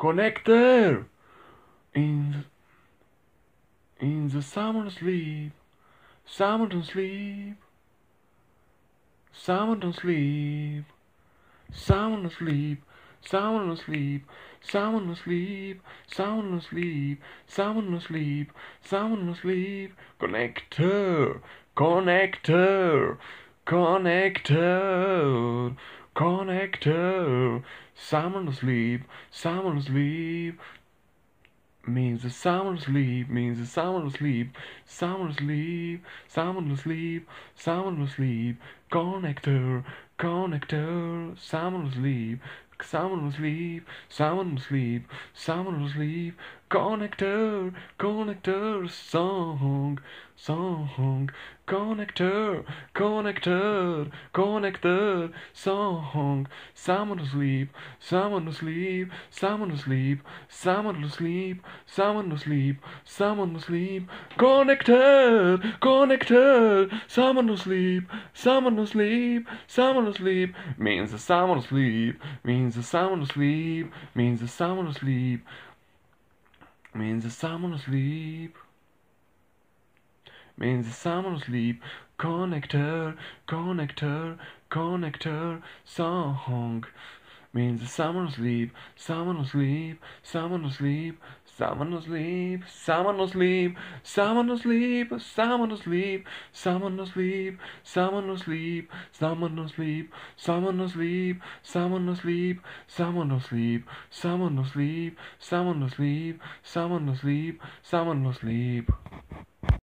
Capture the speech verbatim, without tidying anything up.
connector in in the summer sleep, summer don't sleep, summer don't sleep, summer don't sleep, summer don't sleep, summer don't sleep, summer don't sleep, summer don't sleep, summer don't sleep, connector, connector, connector, connector, summer don't sleep, summer don't sleep. Means the summer sleep, means the summer sleep, summer sleep, summer sleep, summer sleep, connector, connector, summer sleep, summer sleep, summer sleep, summer sleep, connector, connector, song, song, connector, connector, connector, song, summer sleep, summer sleep, summer sleep, summer sleep, summer sleep, summer sleep, connected, connected, summer sleep, summer sleep, summer sleep, means the summer sleep, means the summer sleep, means the summer sleep, means the summer sleep, means the summer sleep, connector, connector, connector, song, means the summer sleep, summer sleep, summer sleep, summer sleep, summer sleep, summer sleep, summer sleep, summer sleep, summer sleep, summer sleep, summer sleep, summer sleep, summer sleep, summer sleep, summer sleep, summer sleep, summer sleep.